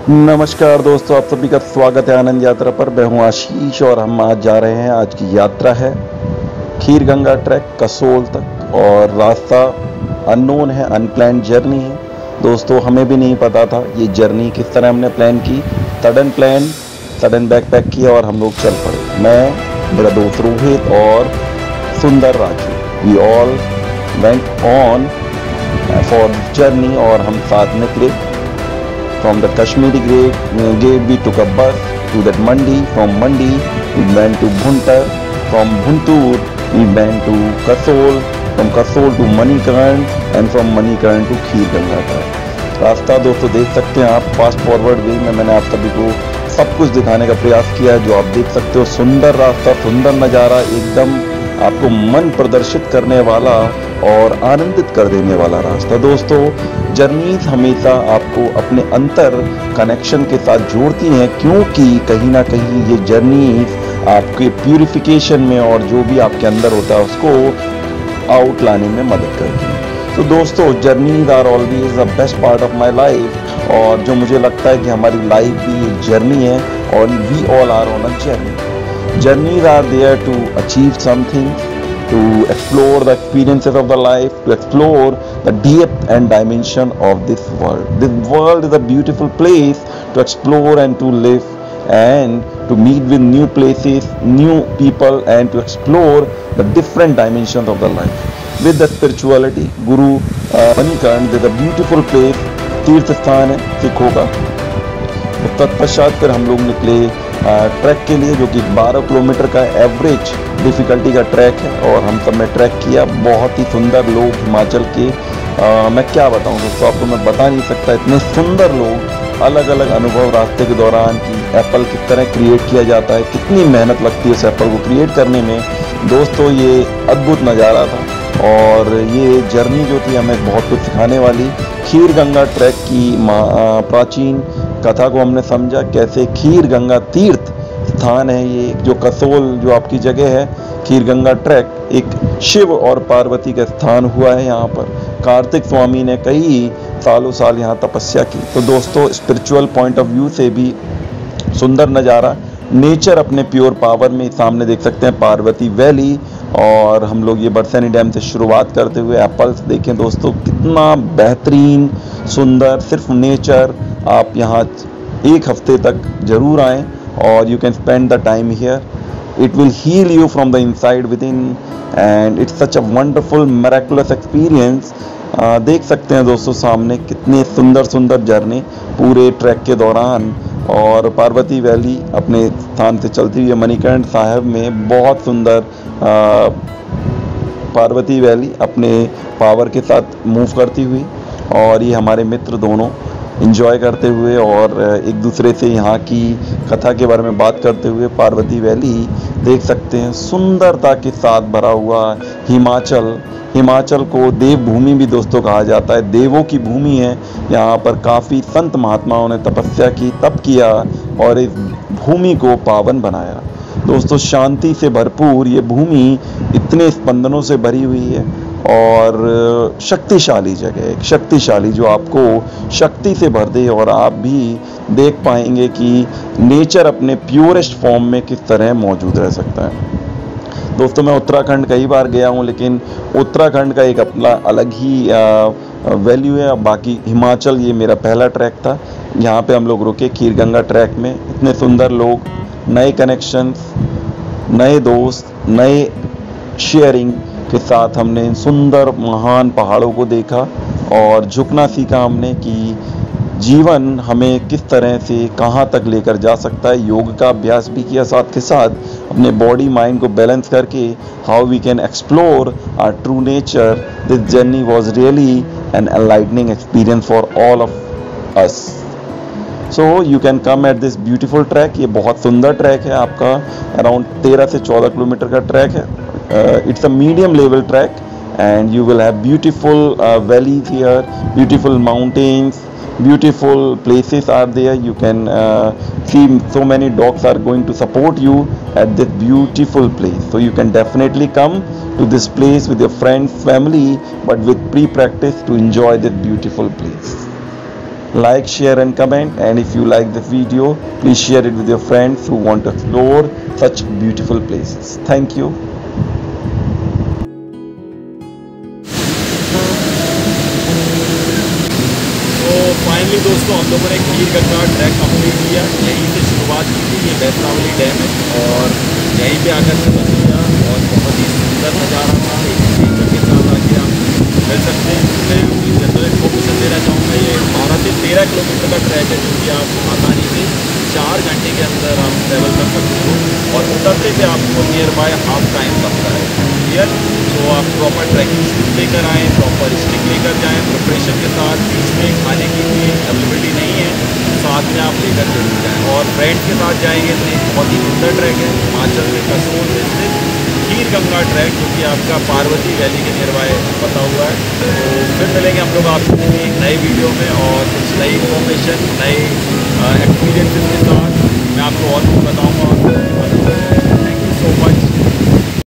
नमस्कार दोस्तों, आप सभी का स्वागत है आनंद यात्रा पर। मैं हूं आशीष और हम आज जा रहे हैं। आज की यात्रा है खीर गंगा ट्रैक कसोल तक और रास्ता अननोन है, अनप्लान्ड जर्नी है। दोस्तों हमें भी नहीं पता था ये जर्नी किस तरह हमने प्लान की। सडन बैकपैक किया और हम लोग चल पड़े। मैं, मेरा दोस्त रोहित और Sundar Raju, we all went on for journey और हम साथ निकले। From the Kashmiri gate we took a bus to that Mandi. From Mandi we went to Bhuntar. From Bhuntur we went to Kasol. From Kasol to Manikarn and from Manikarn to खीर गंगा का रास्ता। दोस्तों देख सकते हैं आप, fast forward वे में मैंने आप सभी को सब कुछ दिखाने का प्रयास किया है जो आप देख सकते हो। सुंदर रास्ता, सुंदर नज़ारा, एकदम आपको मन प्रदर्शित करने वाला और आनंदित कर देने वाला रास्ता। दोस्तों जर्नीज हमेशा आपको अपने अंतर कनेक्शन के साथ जोड़ती हैं, क्योंकि कहीं ना कहीं ये जर्नीज आपके प्यूरिफिकेशन में और जो भी आपके अंदर होता है उसको आउट लाने में मदद करती हैं। तो दोस्तों journeys are always the best part of my life, और जो मुझे लगता है कि हमारी लाइफ भी एक जर्नी है और we all are on a journey. Journeys are there to achieve something, to explore the experiences of the life, to explore the depth and dimension of this world. This world is a beautiful place to explore and to live and to meet with new places, new people and to explore the different dimensions of the life. With the spirituality, Guru Manikarn is a beautiful place, तीर्थ स्थान है सिखों का। तत्पश्चात फिर हम लोग निकले ट्रैक के लिए, जो कि 12 किलोमीटर का एवरेज डिफ़िकल्टी का ट्रैक है और हम सब ने ट्रैक किया। बहुत ही सुंदर लोग हिमाचल के, मैं क्या बताऊं दोस्तों, आपको मैं बता नहीं सकता। इतने सुंदर लोग, अलग अलग अनुभव रास्ते के दौरान कि एप्पल किस तरह क्रिएट किया जाता है, कितनी मेहनत लगती है उस एप्पल को क्रिएट करने में। दोस्तों ये अद्भुत नज़ारा था और ये जर्नी जो थी हमें बहुत कुछ सिखाने वाली। खीर गंगा ट्रैक की प्राचीन कथा को हमने समझा, कैसे खीर गंगा तीर्थ स्थान है ये, जो कसोल जो आपकी जगह है। खीर गंगा ट्रैक एक शिव और पार्वती का स्थान हुआ है। यहाँ पर कार्तिक स्वामी ने कई सालों साल यहाँ तपस्या की। तो दोस्तों स्पिरिचुअल पॉइंट ऑफ व्यू से भी सुंदर नज़ारा, नेचर अपने प्योर पावर में। सामने देख सकते हैं पार्वती वैली, और हम लोग ये बरसैनी डैम से शुरुआत करते हुए एप्पल्स देखें दोस्तों, कितना बेहतरीन सुंदर। सिर्फ नेचर, आप यहाँ एक हफ्ते तक ज़रूर आएँ और you can spend the time here. It will heal you from the inside within and it's such a wonderful miraculous experience. देख सकते हैं दोस्तों सामने कितने सुंदर सुंदर झरने पूरे ट्रैक के दौरान, और पार्वती वैली अपने स्थान से चलती हुई मणिकर्ण साहिब में बहुत सुंदर पार्वती वैली अपने पावर के साथ मूव करती हुई, और ये हमारे मित्र दोनों एंजॉय करते हुए और एक दूसरे से यहाँ की कथा के बारे में बात करते हुए पार्वती वैली देख सकते हैं। सुंदरता के साथ भरा हुआ हिमाचल को देवभूमि भी दोस्तों कहा जाता है, देवों की भूमि है। यहाँ पर काफ़ी संत महात्माओं ने तपस्या की, तप किया और इस भूमि को पावन बनाया। दोस्तों शांति से भरपूर ये भूमि इतने स्पंदनों से भरी हुई है और शक्तिशाली जगह, एक शक्तिशाली जो आपको शक्ति से भर दे, और आप भी देख पाएंगे कि नेचर अपने प्योरेस्ट फॉर्म में किस तरह मौजूद रह सकता है। दोस्तों मैं उत्तराखंड कई बार गया हूँ, लेकिन उत्तराखंड का एक अपना अलग ही वैल्यू है। बाकी हिमाचल ये मेरा पहला ट्रैक था। यहाँ पे हम लोग रुके खीर गंगा ट्रैक में। इतने सुंदर लोग, नए कनेक्शंस, नए दोस्त, नए शेयरिंग के साथ हमने इन सुंदर महान पहाड़ों को देखा और झुकना सीखा हमने कि जीवन हमें किस तरह से कहाँ तक लेकर जा सकता है। योग का अभ्यास भी किया साथ के साथ, अपने बॉडी माइंड को बैलेंस करके how we can explore our true nature. This journey was really an enlightening experience for all of us. So you can come at this beautiful track. ये बहुत सुंदर ट्रैक है आपका, अराउंड 13 से 14 kilometre का track है। It's a medium level track and you will have beautiful valleys here, beautiful mountains, beautiful places are there. You can see so many dogs are going to support you at this beautiful place, so you can definitely come to this place with your friends, family, but with pre-practice to enjoy this beautiful place. Like, share and comment, and if you like the video, please share it with your friends who want to explore such beautiful places. Thank you. तो finally दोस्तों हम लोगों ने खीर Ganga track complete किया। यहीं से शुरुआत की थी, ये बैतरावली डैम है और यहीं पे आकर खत्म किया और बहुत ही सुंदर नज़ारा था। एक नेचर के साथ आके आप मिल सकते हैं। मैं अपनी जनरल इन्फॉर्मेशन देना चाहूँगा, ये 12 से 13 किलोमीटर का ट्रैक है जो कि आप आसानी से 4 घंटे के अंदर आप ट्रैवल कर सकते हो और उतरते पे आपको नियर बाय हाफ टाइम लगता है। क्लियर? तो आप प्रॉपर ट्रैकिंग शूज लेकर आएँ, प्रॉपर स्टिक लेकर जाएँ प्रिपरेशन के साथ। बीच में खाने की कोई अवेलेबिलिटी नहीं है, साथ में आप लेकर जरूर जाएँ। और फ्रेंड्स के साथ जाएंगे तो एक बहुत ही सुंदर ट्रैक है हिमाचल में कसोल में स्थित खीर गंगा ट्रैक, जो कि आपका पार्वती वैली के नियर बाय बता हुआ है। तो फिर मिलेंगे हम लोग आपसे एक नए वीडियो में और कुछ नई इन्फॉर्मेशन, नए एक्सपीरियंसेस के साथ मैं आपको और कुछ बताऊँगा।